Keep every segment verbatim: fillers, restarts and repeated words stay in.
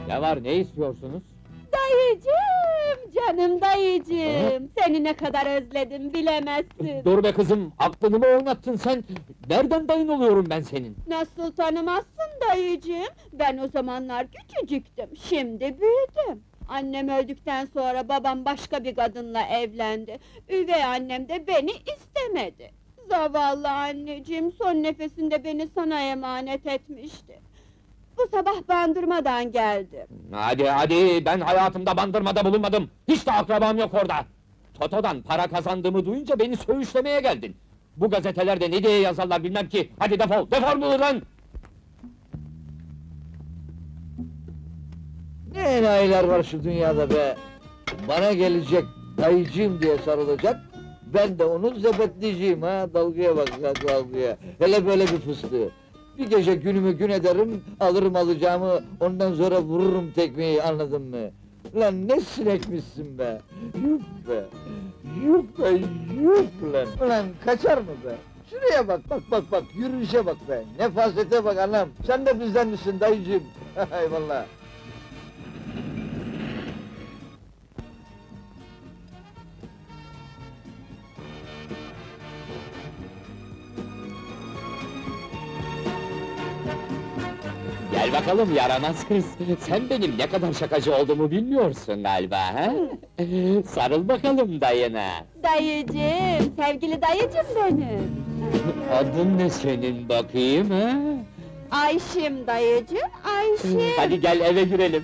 Ne var, ne istiyorsunuz? Dayıcım, canım dayıcım! Seni ne kadar özledim, bilemezsin! Dur be kızım, aklını mı oynattın sen? Nereden dayın oluyorum ben senin? Nasıl tanımazsın dayıcım? Ben o zamanlar küçücüktüm, şimdi büyüdüm! Annem öldükten sonra babam başka bir kadınla evlendi. Üvey annem de beni istemedi. Zavallı anneciğim, son nefesinde beni sana emanet etmişti. Bu sabah bandırmadan geldim. Hadi hadi, ben hayatımda bandırmada bulunmadım. Hiç de akrabam yok orada. Toto'dan para kazandığımı duyunca beni söğüşlemeye geldin. Bu gazetelerde ne diye yazarlar bilmem ki. Hadi defol, defol buradan! Ne enayiler var şu dünyada be! Bana gelecek, dayıcığım diye sarılacak, ben de onun zebetleyeceğim ha, dalgaya bak ya, dalgaya! Hele böyle bir fıstığı! Bir gece günümü gün ederim, alırım alacağımı, ondan sonra vururum tekmeyi, anladın mı? Lan ne sinekmişsin be! Yuh be! Yuh be, yuh lan! Ulan kaçar mı be? Şuraya bak, bak bak bak, yürüyüşe bak be! Nefasete bak anam! Sen de bizden misin dayıcığım? Eyvallah! Gel bakalım yaramaz kız, sen benim ne kadar şakacı olduğumu bilmiyorsun galiba, ha? Sarıl bakalım dayına! Dayıcım, sevgili dayıcım benim! Adın ne senin bakayım, ha? Ayşim dayıcım, Ayşim! Hadi gel eve girelim!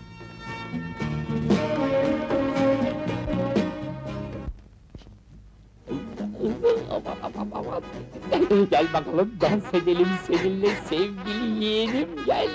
Aman aman aman! Gel bakalım, dans edelim seninle sevgili yeğenim, gel!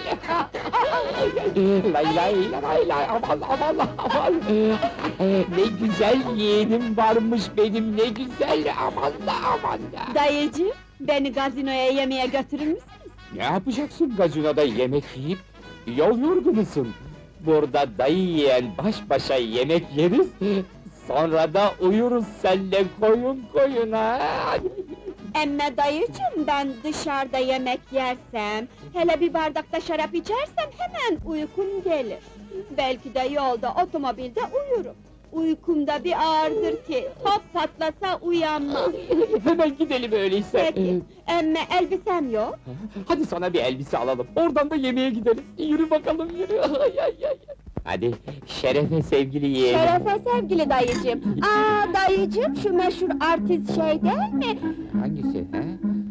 Lay lay lay lay, aman aman aman! Ne güzel yeğenim varmış benim, ne güzel, aman da aman da! Dayıcım, beni gazinoya yemeğe götürür müsünüz? Ne yapacaksın gazinoda yemek yiyip? Yol yorgunusun! Burada dayı yiyen baş başa yemek yeriz, sonra da uyuruz seninle koyun koyuna! Emme dayıcım, ben dışarıda yemek yersem, hele bir bardakta şarap içersem hemen uykum gelir. Belki de yolda, otomobilde uyurum. Uykumda bir ağırdır ki, top patlasa uyanmam. Hemen gidelim öyleyse! Peki, emme elbisem yok. Hadi sana bir elbise alalım, oradan da yemeğe gideriz! Yürü bakalım, yürü! Ay, ay, ay. Hadi, şerefe sevgili yeğenim! Şerefe sevgili dayıcım! Aa dayıcım, şu meşhur artist şey değil mi? Hangisi, ha?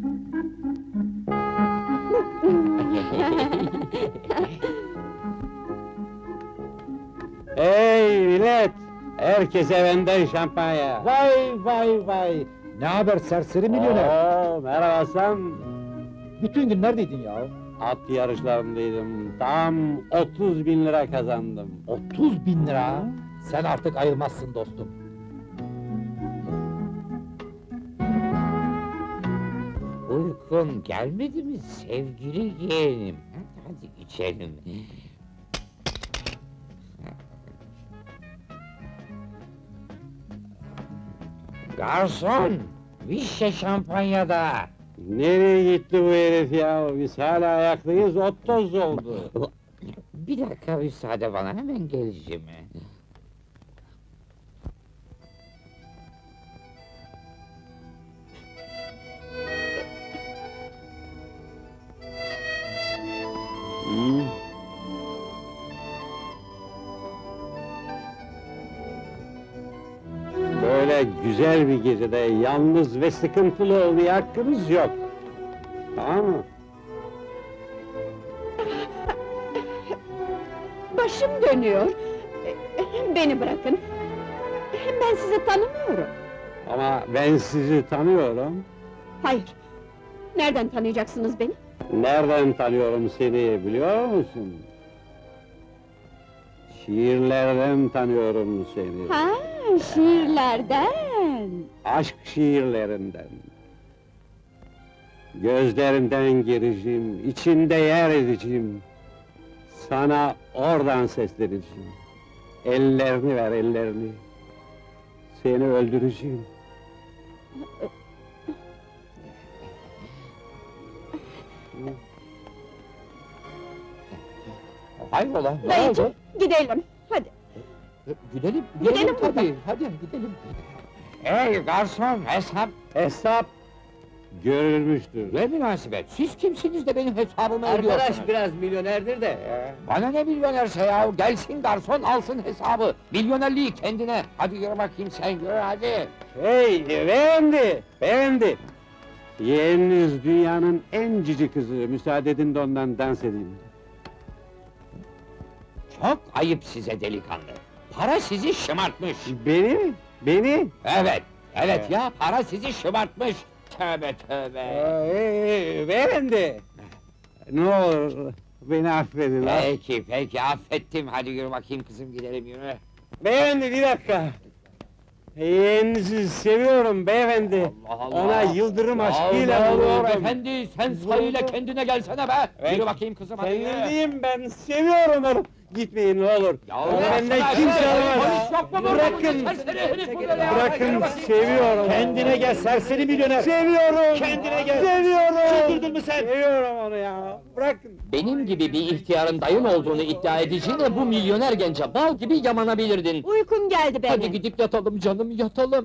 Hey millet! Herkese benden şampanya! Vay vay vay! Ne haber serseri milyoner? Oo, merhaba Hasan! Bütün gün neredeydin ya? At yarışlarındaydım, tam otuz bin lira kazandım. otuz bin lira! Sen artık ayılmazsın dostum. Uykun gelmedi mi sevgili yeğenim? Hadi içelim! Garson! Vişne şampanyada! Nereye gitti bu herif ya? Biz hala ayaklıyız, ot toz oldu. Bir dakika müsaade bana, hemen geleceğim. Hmm. Böyle güzel bir gecede yalnız ve sıkıntılı olmaya hakkınız yok. Tamam mı? Başım dönüyor! Beni bırakın! Ben sizi tanımıyorum! Ama ben sizi tanıyorum. Hayır! Nereden tanıyacaksınız beni? Nereden tanıyorum seni biliyor musun? Şiirlerden tanıyorum seni. Ha, şiirlerden! Aşk şiirlerinden. Gözlerinden gireceğim, içinde yer edeceğim. Sana oradan sesleneceğim. Ellerini ver, ellerini. Seni öldüreceğim. Hayrola, ne Dayıcım, oldu? gidelim, hadi. E, Gidelim, Gidelim gidelim buradan. tabii, hadi gidelim. Hey garson, hesap! Hesap görülmüştür. Ne münasebet, siz kimsiniz de benim hesabımı Arkadaş ödüyorsunuz? biraz milyonerdir de. Bana ne milyonerse ya, gelsin garson alsın hesabı! Milyonerliği kendine, hadi yürü bakayım sen, yürü hadi! Hey beyefendi, beyefendi! Yeğeniniz dünyanın en cici kızı, müsaade edin de ondan dans edeyim. Çok ayıp size delikanlı! Para sizi şımartmış! Beni mi? Beni? Evet, evet Evet. ya, para sizi şımartmış! Tövbe tövbe! Hey, beyefendi! Ne olur, beni affedin ha! Peki, peki, affettim, hadi yürü bakayım kızım, gidelim yürü! Beyefendi bir dakika! Yeğeninizi seviyorum beyefendi! Allah Allah! Ona yıldırım Ya aşkıyla ne oluyor vuruldum. efendi, sen sayıyla kendine gelsene be! Evet. Yürü bakayım kızım, hadi yürü! Kendimdeyim ben, seviyorum onu! Gitmeyin ne olur! Ya Onu bırak benden sana, kimse şey, alamaz! Polis yok mu burada? Bırakın! Bu serseri herif burada ya! Bırakın, Yürü bakayım. seviyorum! Kendine gel serseri milyoner! Seviyorum! Kendine gel! Seviyorum! Çıldırdın mı sen? Seviyorum onu ya! Bırakın! Benim gibi bir ihtiyarın dayın olduğunu iddia edeceğine bu milyoner gence bal gibi yamanabilirdin! Uykum geldi benim. Hadi gidip yatalım canım, yatalım!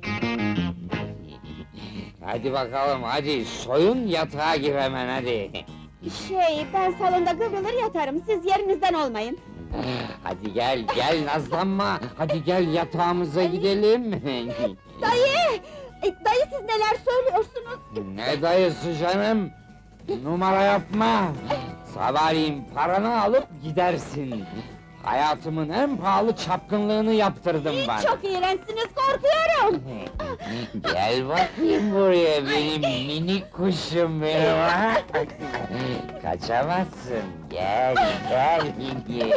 Hadi bakalım, hadi soyun yatağa gir hemen hadi! Şey, ben salonda kıvrılır yatarım, siz yerinizden olmayın. Hadi gel, gel nazlanma! Hadi gel yatağımıza gidelim! Dayı! E, dayı siz neler söylüyorsunuz? Ne dayısı canım? Numara yapma! Sabahleyin paranı alıp gidersin! Hayatımın en pahalı çapkınlığını yaptırdın bana! Çok iğrençsiniz, korkuyorum! Gel bakayım buraya benim minik kuşum benim ha! Kaçamazsın, gel, gel! Gel,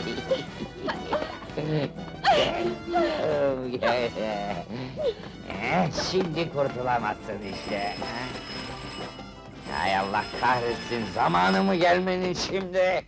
gel, gel! Eh, şimdi kurtulamazsın işte! Hay Allah kahretsin, zamanı mı gelmenin şimdi?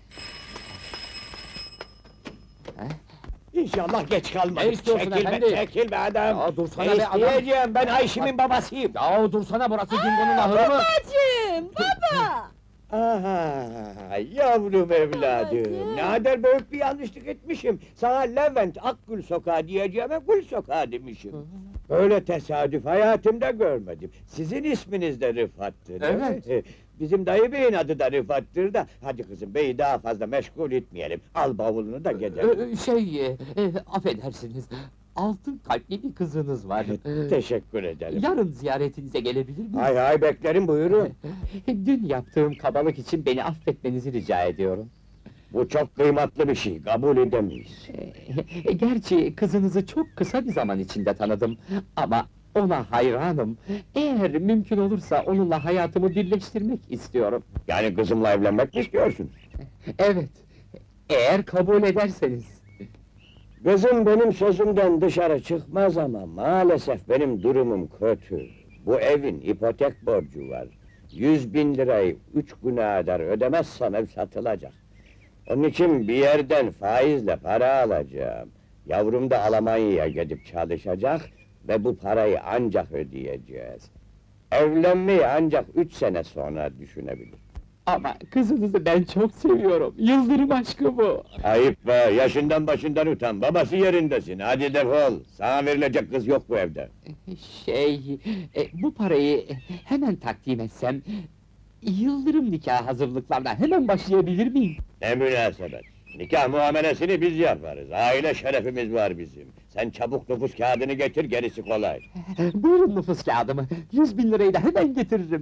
İnşallah geç kalmadık. Ne istiyorsun çekil efendi? Be, çekil be adam! Ya dursana Ne be adam! isteyeceğim, ben Ayşim'in babasıyım! Ya dursana, burası Dingo'nun ahırı mı? Babacığım, baba! Aha, yavrum evladım! Babacığım. Ne kadar büyük bir yanlışlık etmişim! Sana Levent Akgül Sokağı diyeceğime Gül Sokağı demişim! Böyle tesadüf hayatımda görmedim. Sizin isminiz de Rıfat'tır. değil mi? Evet. Bizim dayı beyin adı da Rıfat'tır da... Hadi kızım, beyi daha fazla meşgul etmeyelim. Al bavulunu da gidelim. Ee, Şey, e, e, affedersiniz, altın kalpli bir kızınız var. Ee, Teşekkür ederim. Yarın ziyaretinize gelebilir miyim? Hay hay, beklerim, buyurun. Dün yaptığım kabalık için beni affetmenizi rica ediyorum. Bu çok kıymetli bir şey, kabul edemeyiz. Ee, Gerçi kızınızı çok kısa bir zaman içinde tanıdım ama ona hayranım. Eğer mümkün olursa onunla hayatımı birleştirmek istiyorum. Yani kızımla evlenmek mi istiyorsunuz? Evet, eğer kabul ederseniz. Kızım benim sözümden dışarı çıkmaz ama maalesef benim durumum kötü. Bu evin ipotek borcu var. Yüz bin lirayı üç güne kadar ödemezsem ev satılacak. Onun için bir yerden faizle para alacağım. Yavrum da Almanya'ya gidip çalışacak ve bu parayı ancak ödeyeceğiz. Evlenmeyi ancak üç sene sonra düşünebilir. Ama kızınızı ben çok seviyorum. Yıldırım aşkı bu. Ayıp be, yaşından başından utan, babası yerindesin, hadi defol! Sana verilecek kız yok bu evde. Şey, e, bu parayı hemen takdim etsem... ...Yıldırım nikah hazırlıklarına hemen başlayabilir miyim? Ne münasebet! Nikah muamelesini biz yaparız, aile şerefimiz var bizim. Sen çabuk nüfus kağıdını getir, gerisi kolay. Buyurun nüfus kağıdımı, yüz bin lirayı da hemen getiririm.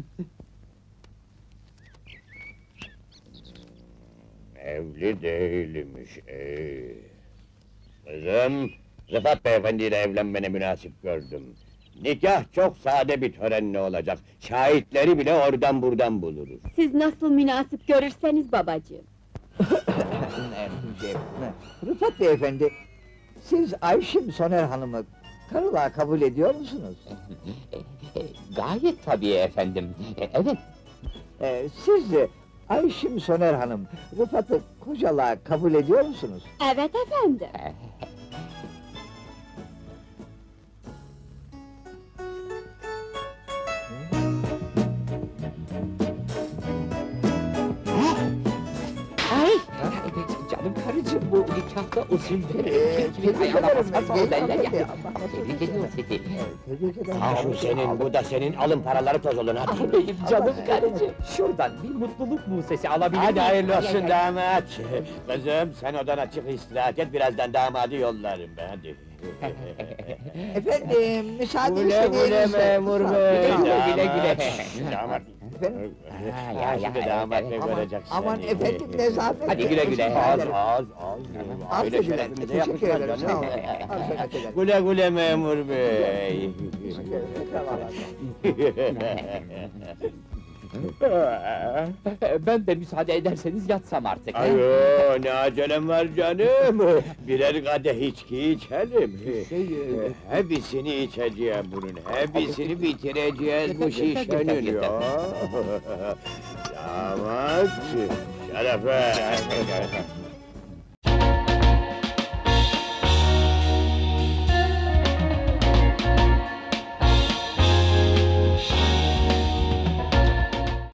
Evli değilmiş, ee. Kızım, Rıfat beyefendiyle evlenmeni münasip gördüm. Nikah çok sade bir törenle olacak, şahitleri bile oradan buradan buluruz. Siz nasıl münasip görürseniz babacığım. Rıfat beyefendi, siz Ayşim Soner Hanım'ı karılığa kabul ediyor musunuz? Gayet tabii efendim, e, evet. Ee, siz de Ayşim Soner Hanım, Rıfat'ı kocalığa kabul ediyor musunuz? Evet efendim. Ay! Canım karıcığım, bu nikahta o zülferi Ee, kim kimin tebrik ayağına ederim, basarsa o genç derler hanım ya. ya, Allah nasip Tebrik etsin. ediyorum seni. Tebrik ederim. Ha şu senin, bu da senin, alın paraları toz olun hadi. Ah benim canım karıcığım, şuradan bir mutluluk musesi alabilir Hadi miyim? hayırlı Ay, olsun ay, ay. damat. Kızım sen odana çık istirahat et, birazdan damadı yollarım ben hadi. Efendim, müsaade Güle güle istediğinizde. memur bey. Güle güle, güle güle. Damat, şşş, damat. Efendim? Ha, Ya, ya, ya, şimdi ya, damat ya. bey Aman, görecek aman seni. efendim nezafet. Hadi güle güle. Az az az. Az Öyle teşekkür şerefinize ederim, teşekkür yakışmaz ederim, canım. sağ olun. Az hürmet ederim. Güle güle memur bey. Ben de müsaade ederseniz yatsam artık. ha? Ayo ne acelem var canım. Birer kadeh içki içelim. Hepsini içeceğim bunun. Hepsini bitireceğiz bu Yeter, yeter, şişenin yeter, yeter. ya. Damat. Şerefe.